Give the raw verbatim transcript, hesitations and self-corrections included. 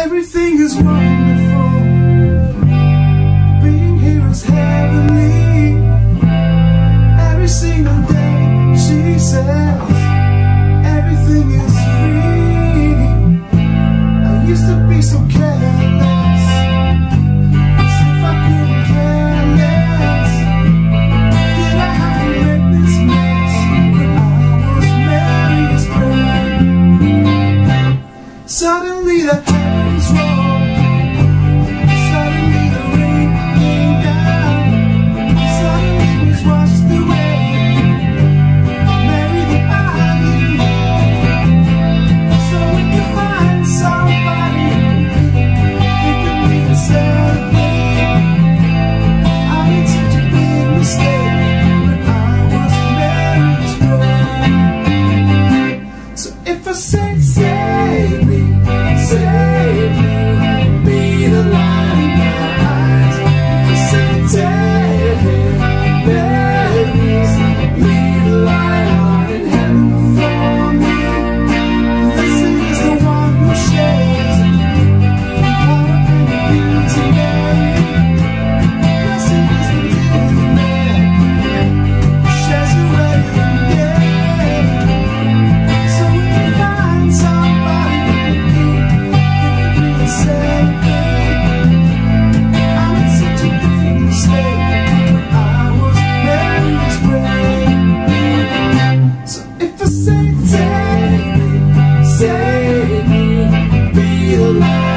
Everything is wonderful. Being here is heavenly. Every single day she says everything is free. I used to be so careless, as if I couldn't care less. Did I have to make this mess when I was Mary's friend? Suddenly the heavens rolled. Suddenly the rain came down. Suddenly it was washed away. Mary that I didn't know. So we can find somebody who can be a celebrate. I made such a big mistake when I was Mary's friend. So if I say, save me, save me, be the light in my eyes. If I say, take me, please, be the light on in heaven for me. Blessed is the one who shares the power and the beauty Mary. Blessed is the little man who shares the wedding day. So we can find somebody who can be a celebrate. I made such a big mistake when I was Mary's friend. So if I say, take me, save me, be the light